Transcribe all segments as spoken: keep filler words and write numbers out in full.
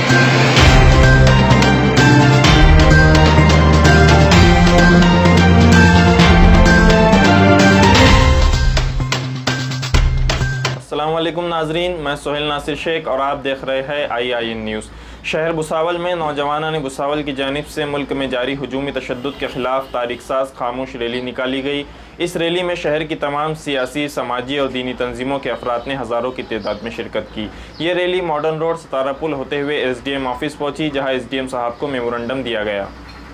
अस्सलामुअलैकुम नाजरीन, मैं सोहेल नासिर शेख और आप देख रहे हैं आई आई एन न्यूज़। शहर भुसावल में नौजवानों ने भुसावल की जानिब से मुल्क में जारी हुजूमी तशद्दुद के ख़िलाफ़ तारीख साज खामोश रैली निकाली गई। इस रैली में शहर की तमाम सियासी, समाजी और दीनी तंजीमों के अफराद ने हज़ारों की तादाद में शिरकत की। ये रैली मॉडर्न रोड सतारा पुल होते हुए एस डी एम ऑफिस पहुँची, जहाँ एस डी एम साहब को मेमोरेंडम दिया गया।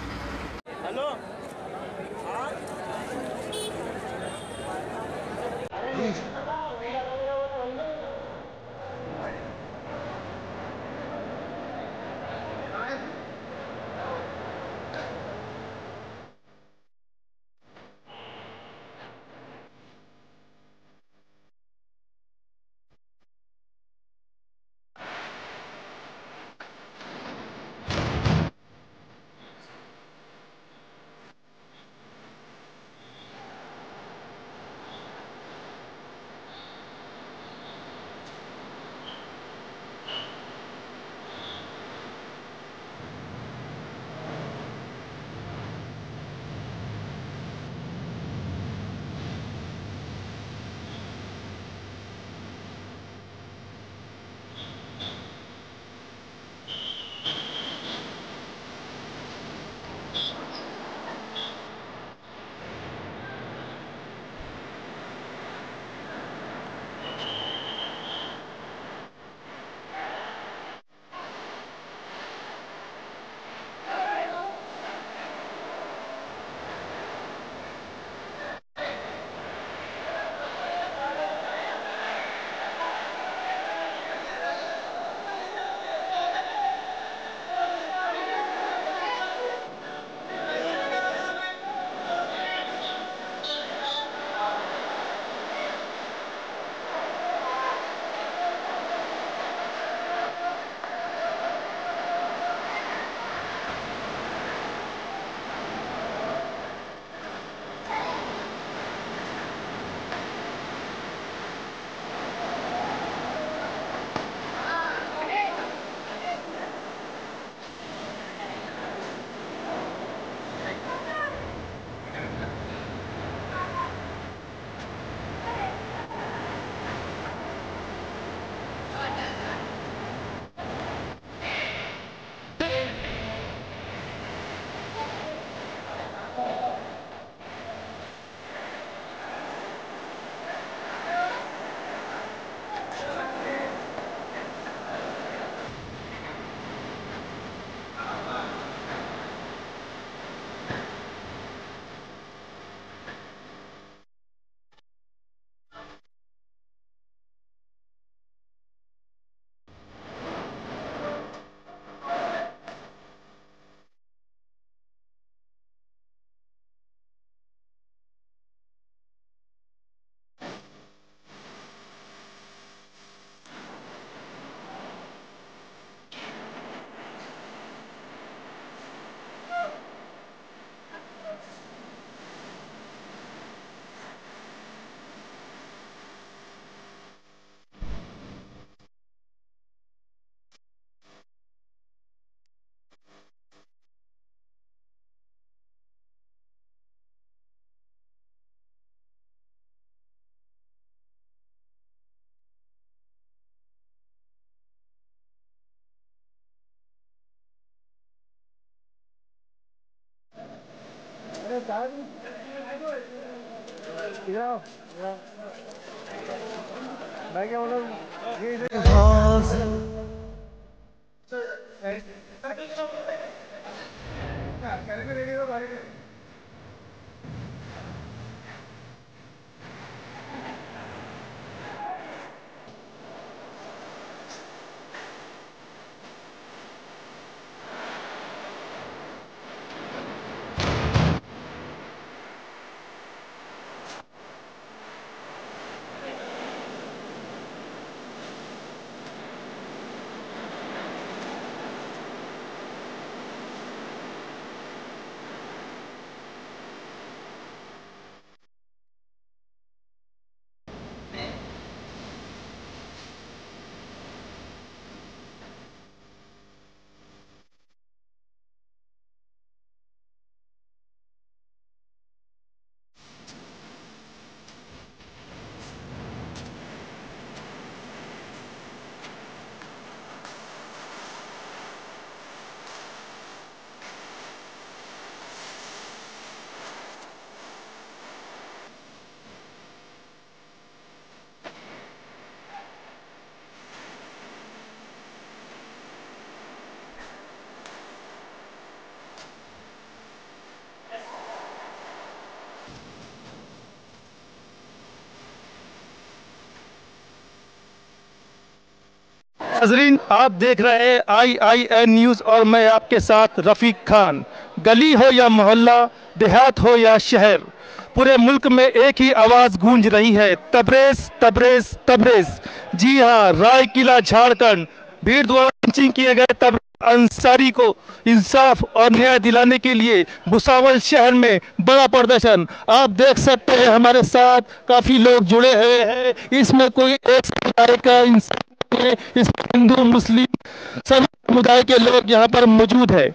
इधर आओ, मैं क्या बोल ये इधर गाड़ी में रेडी हो गाड़ी में नाजरीन, आप देख रहे हैं आई आई एन न्यूज़ और मैं आपके साथ रफ़ीक खान। गली हो या मोहल्ला, देहात हो या शहर, पूरे मुल्क में एक ही आवाज़ गूंज रही है, तबरेज़ तबरेज़ तबरेज़। जी हाँ, राय किला झारखंड भीड़ द्वारा लॉन्चिंग किए गए तबरेज़ अंसारी को इंसाफ और न्याय दिलाने के लिए भुसावल शहर में बड़ा प्रदर्शन। आप देख सकते हैं हमारे साथ काफ़ी लोग जुड़े हुए हैं। इसमें कोई एक समुदाय का इंसान, इसमें हिंदू मुस्लिम सभी समुदाय के लोग यहाँ पर मौजूद है।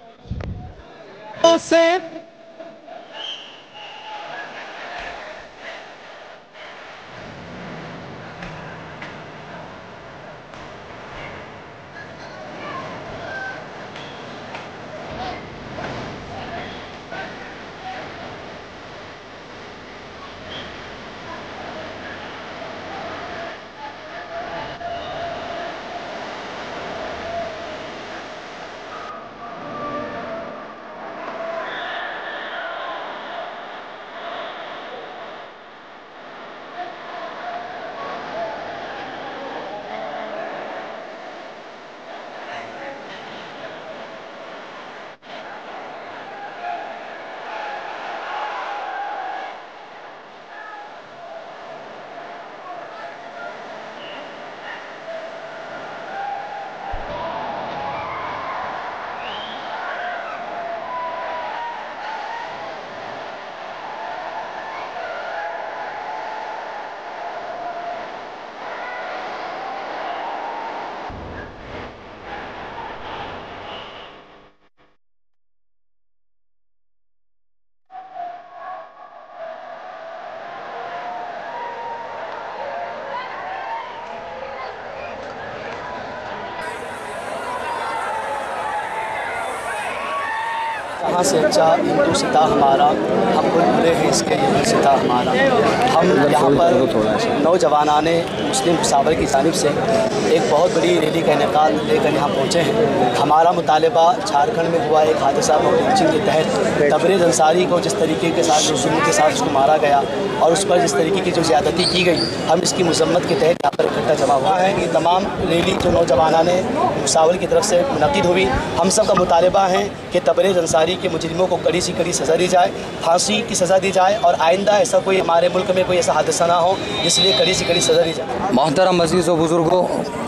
कहाँ से अच्छा हिंदू सिता हमारा, हम खुद भूले हैं इसके हिंदू सिता हमारा। हम यहाँ पर नौजवानाने मुस्लिम भुसावल की जानिब से एक बहुत बड़ी रैली का इनेकाद लेकर यहाँ पहुँचे हैं। हमारा मुतालबा झारखंड में हुआ एक हादसा लॉन्चिंग के तहत तबरेज़ अंसारी को जिस तरीके के साथ जुल्म के साथ उसको मारा गया और उस पर जिस तरीके की जो ज़्यादती की गई, हम इसकी मजम्मत के तहत यहाँ पर इकट्ठा जमा हुआ है। ये तमाम रैली जो नौजवानाने भुसावल की तरफ से मुनक़िद हुई, हम सब का मुतालबा है कि तबरेज़ अंसारी के मुजरिमों को कड़ी से कड़ी सज़ा दी जाए, फांसी की सज़ा दी जाए और आइंदा ऐसा कोई हमारे मुल्क में कोई ऐसा हादसा ना हो, इसलिए कड़ी से कड़ी सज़ा दी जाए। मोहतरम अज़ीज़ व बुज़ुर्गों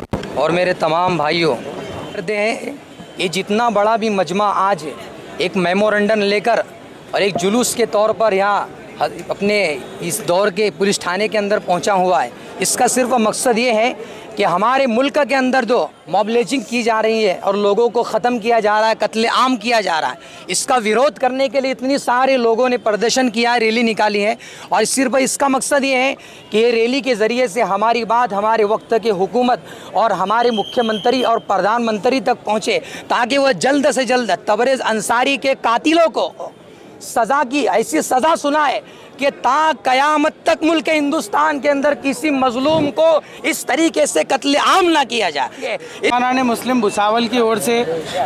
और मेरे तमाम भाइयों, करते हैं ये जितना बड़ा भी मजमा आज एक मेमोरेंडम लेकर और एक जुलूस के तौर पर यहाँ अपने इस दौर के पुलिस थाने के अंदर पहुँचा हुआ है, इसका सिर्फ मकसद ये है कि हमारे मुल्क के अंदर जो मॉब लिंचिंग की जा रही है और लोगों को ख़त्म किया जा रहा है, कत्ले आम किया जा रहा है, इसका विरोध करने के लिए इतनी सारे लोगों ने प्रदर्शन किया है, रैली निकाली है। और सिर्फ इसका मकसद ये है कि ये रैली के ज़रिए से हमारी बात हमारे वक्त के हुकूमत और हमारे मुख्यमंत्री और प्रधानमंत्री तक पहुँचे, ताकि वह जल्द से जल्द तबरेज़ अंसारी के कातिलों को सज़ा की ऐसी सज़ा सुनाए कि ता क़यामत तक मुल्क हिंदुस्तान के अंदर किसी मजलूम को इस तरीके से कत्ले आम ना किया जाए। नौजवानाने मुस्लिम भुसावल की ओर से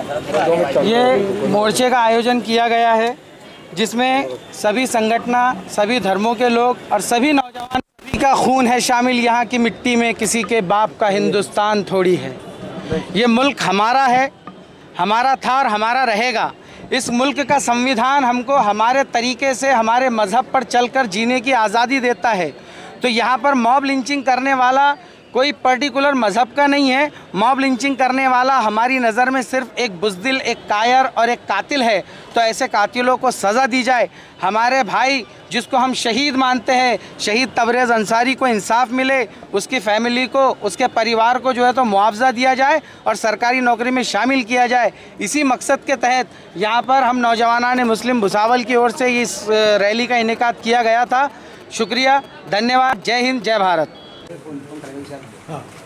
ये मोर्चे का आयोजन किया गया है, जिसमें सभी संगठना, सभी धर्मों के लोग और सभी नौजवान, सभी का खून है शामिल यहाँ की मिट्टी में, किसी के बाप का हिंदुस्तान थोड़ी है। ये मुल्क हमारा है, हमारा था और हमारा रहेगा। इस मुल्क का संविधान हमको हमारे तरीके से हमारे मज़हब पर चलकर जीने की आज़ादी देता है। तो यहाँ पर मॉब लिंचिंग करने वाला कोई पर्टिकुलर मज़हब का नहीं है। मॉब लिंचिंग करने वाला हमारी नज़र में सिर्फ एक बुज़दिल, एक कायर और एक कातिल है। तो ऐसे कातिलों को सज़ा दी जाए। हमारे भाई जिसको हम शहीद मानते हैं, शहीद तबरेज़ अंसारी को इंसाफ मिले, उसकी फैमिली को, उसके परिवार को जो है तो मुआवजा दिया जाए और सरकारी नौकरी में शामिल किया जाए। इसी मकसद के तहत यहाँ पर हम नौजवानाने मुस्लिम भुसावल की ओर से इस रैली का इनेकाद किया गया था। शुक्रिया, धन्यवाद, जय हिंद, जय भारत।